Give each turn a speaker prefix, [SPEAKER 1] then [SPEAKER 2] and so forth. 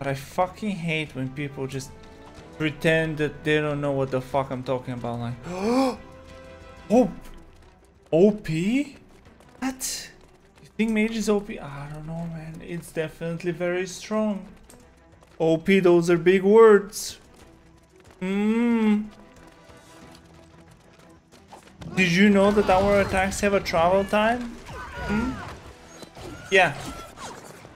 [SPEAKER 1] But I fucking hate when people just pretend that they don't know what the fuck I'm talking about. Like, oh, OP? What? You think mage is OP? I don't know, man. It's definitely very strong. OP, those are big words. Did you know that our attacks have a travel time? Yeah.